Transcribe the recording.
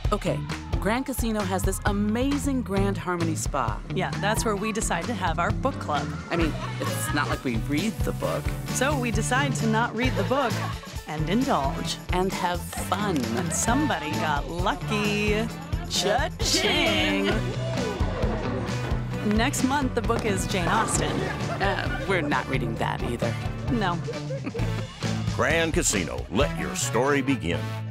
Okay, Grand Casino has this amazing Grand Harmony Spa. Yeah, that's where we decide to have our book club. I mean, it's not like we read the book. So we decide to not read the book and indulge. And have fun. And somebody got lucky. Cha-ching! Next month, the book is Jane Austen. We're not reading that either. No. Grand Casino, let your story begin.